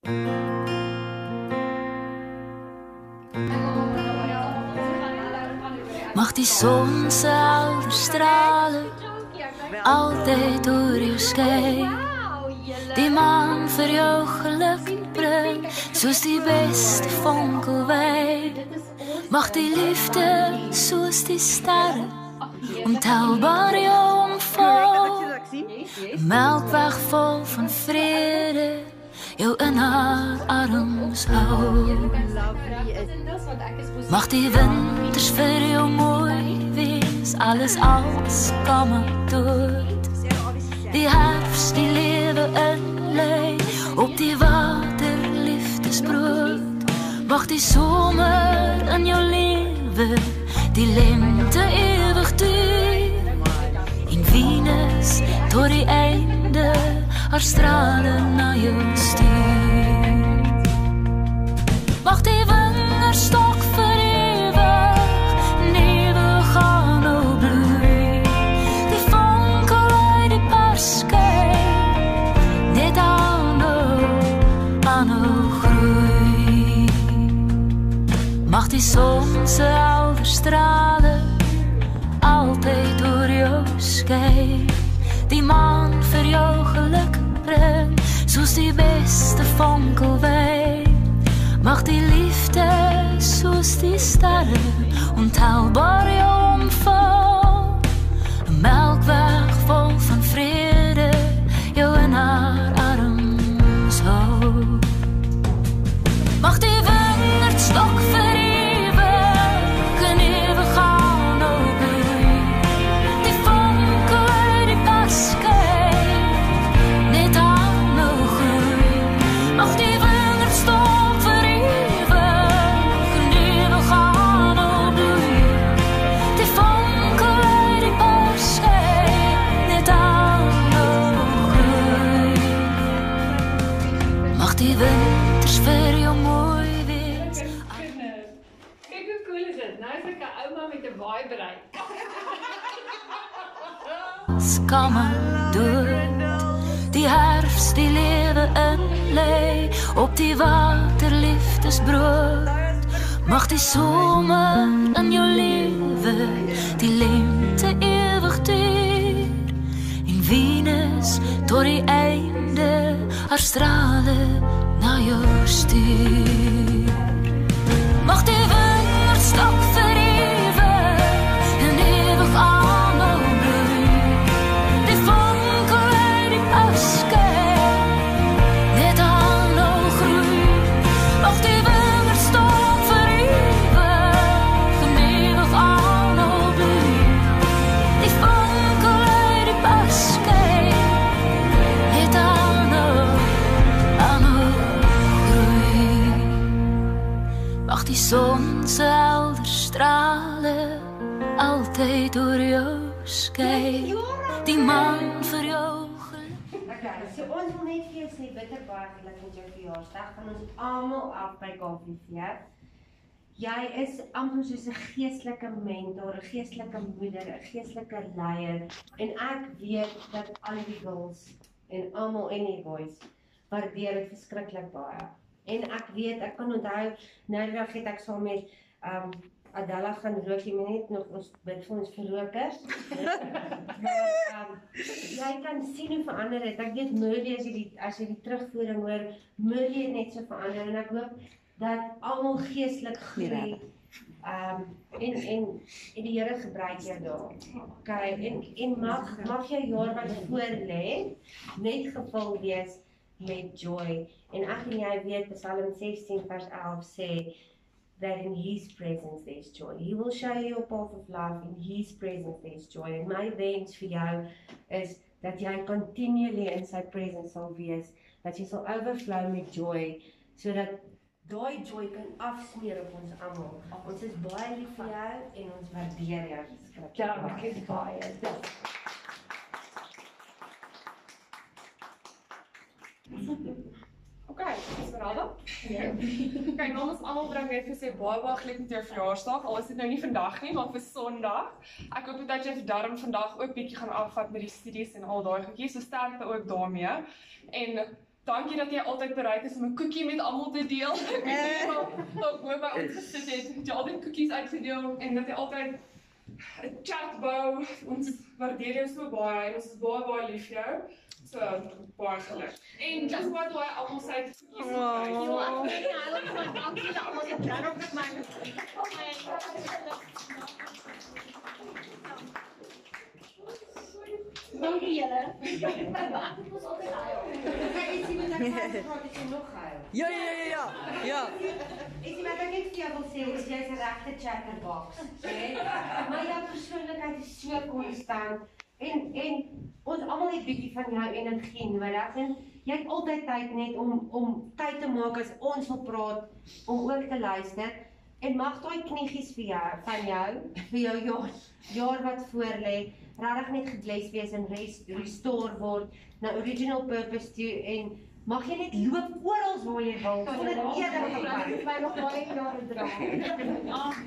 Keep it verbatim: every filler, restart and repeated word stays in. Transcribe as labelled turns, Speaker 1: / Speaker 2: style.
Speaker 1: Mag die zon se helder stralen altyd oor jou skyn. Die maan vir jou geluk bring, soos die beste vonkelwyn. Mag die liefde soos die sterre ontelbaar jou omvou. Melkweg vol van vrede jou in haar arms hou. Mag die winters vir jou mooi wees, alles als kamme dood. Die herfst die lewe inlei op die water liefdesbrood. Mag die somer in jou lewe die lente ewig duur. En Venus tot die einde haar strale na jou stuur. Mag die wingerstok vir ewig newe gaan nou bloei. Die vonkel uit die perskyn net aanhou, aanhou groei. Mag die son se helder strale altyd oor jou skyn. Die maan vir jou geluk bring, soos die beste vonkelwyn. Mag die liefde soos die sterre ontelbaar jou omvou. 'n Melkweg vol van vrede jou in haar arms hou. Mag die wingerdstok vir ewig en ewig aanhou bloei. Die vonkel uit die perskyn net aanhou groei. Mag die wingerdstok vir ewig en ewig aanhou bloei. Die vonkel uit die perskyn net aanhou groei. Mag die winters vir jou mooi wees.
Speaker 2: Kijk hoe cool is dit. Nou is ek 'n ouma met 'n waaibrei.
Speaker 1: Skamme dood, die herfst die lewe inlei op die water liefdesbrood. Mag die somer in jou lewe die lente ewig duur. En Venus tot die einde haar strale na jou stuur. Mag die wingerdstok vir ewig en ewig aanhou bloei. Die vonkel uit die perskyn net aanhou groei. Mag die wingerdstok vir ewig en ewig aanhou bloei. Die vonkel uit die perskyn net aanhou, aanhou groei. Mag die son se helder strale altyd oor jou skyn. Die maan vir jou geluk.
Speaker 3: Okay, so ons wil net vir jou sê bitter baie geluk met jou verjaarsdag van ons almal af by Coffee Fear. Jy is amper soos 'n geestelike mentor, 'n geestelike moeder, 'n geestelike leier en ek weet dat al die girls en almal in die boys waardeer dit verskriklik baie. En ek weet, ek kan onthou, nou die dag het ek saam met um, Adela gaan rook, jy moet net nog ons bid vir ons verrokers. Maar um, jy kan sien hoe verander het. Ek weet Murley, as jy die, as jy die terugvoering hoor, Murley het net so verander en ek hoop dat almal geestelik groei. Um, en, en, en die Here gebruik jou daar. Okay, en, en mag, mag jou jaar wat voor lê net gevul wees met joy. En ek en jy weet, Psalm sixteen vers elf sê, that in His presence there's joy. He will show you a path of life. In His presence there's joy. En my wens vir jou is dat jy continually in sy presence sal wees, dat jy sal overflow met joy, sodat daai joy kan afsmeer op ons almal. Ons is baie lief vir jou en ons waardeer jou.
Speaker 2: Ja, ek is baie.
Speaker 4: Okay, Esmeralda. Ja. Kijk, namens allemaal bring net gesê baie baie geluk met jou verjaarsdag. Al is dit nou nie vandag nie, maar vir Sondag. Ek hoop dat jy vir darm vandag ook bietjie gaan afvat met die studies en al daai goedjies. So sterkte ook daarmee. En dankie dat jy altyd bereid is om 'n koekie met almal te deel. Ek het dalk bo by ons gesit het, het jy altyd koekies uitgedeel en dat jy altyd 'n chat bou. Ons waardeer jou so baie en ons is baie baie lief vir jou. So baie geluk. En dis wat hy almal sê koekies gekry.
Speaker 3: Ja, ek weet nie, hulle van dankie dat almal dit doen op met my. Dankie julle. Dit was altyd hy. Is jy met ek praat is jy nog hy?
Speaker 5: Ja, ja, ja, ja, ja.
Speaker 3: Is jy wat ek net vir jou wil sê, is jy's 'n regte chatterbox, né? Maar jou persoonlikheid is so konstant en en ons almal het bietjie van jou energie nodig en jy het altyd tyd net om om tyd te maak as ons wil praat om ook te luister. En mag daai kniegies vir jou van jou vir jou jaar, jaar wat voorlê regtig net gebless wees en rest, restore word na original purpose toe en mag jy net loop oral waar jy wil sonder enige pyn. Ek nog baie jare dra.